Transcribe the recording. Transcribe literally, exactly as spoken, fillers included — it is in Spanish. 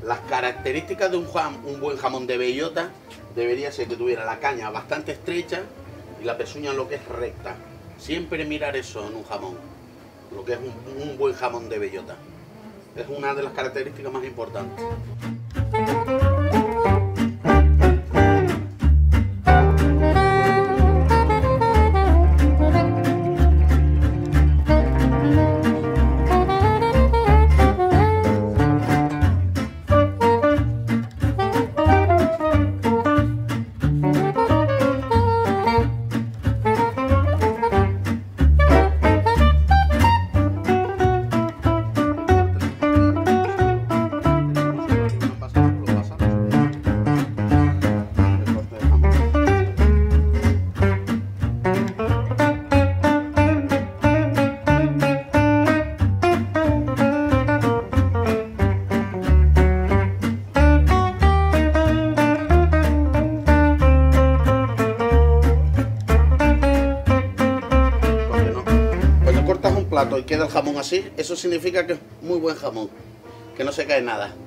Las características de un, jam, un buen jamón de bellota debería ser que tuviera la caña bastante estrecha y la pezuña lo que es recta. Siempre mirar eso en un jamón, lo que es un, un buen jamón de bellota. Es una de las características más importantes. Plato y queda el jamón así, eso significa que es muy buen jamón, que no se cae nada.